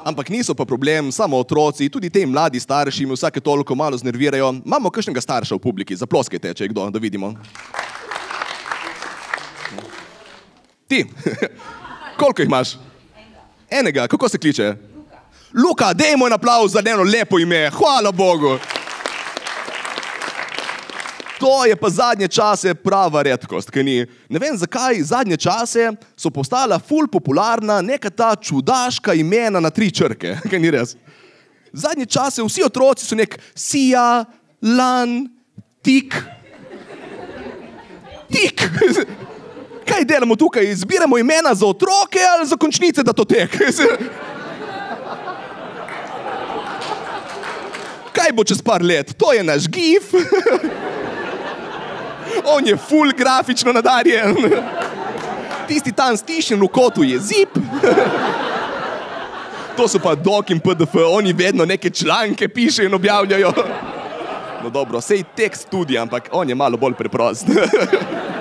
Ampak niso pa problem samo otroci, tudi te mladi starši mi vsake toliko malo znervirajo. Imamo kakšnega starša v publiki, zaploskajte, če je kdo, da vidimo. Ti, koliko jih imaš? Enega, kako se kliče? Luka, dajmo en aplavz za eno lepo ime, hvala Bogu. To je pa zadnje čase prava redkost, kaj ni. Ne vem zakaj, zadnje čase so postala ful popularna neka ta čudaška imena na 3 črke, kaj ni res. Zadnje čase vsi otroci so nek Sija, Lan, Tik. Tik! Kaj delamo tukaj? Zbiramo imena za otroke ali za končnice datotek? Kaj bo čez par let? To je naš gif. On je ful grafično nadarjen. Tisti tam stišen v kotu je zip. To so pa dok in pdf, oni vedno neke članke pišejo in objavljajo. No dobro, sej tekst tudi, ampak on je malo bolj preprost.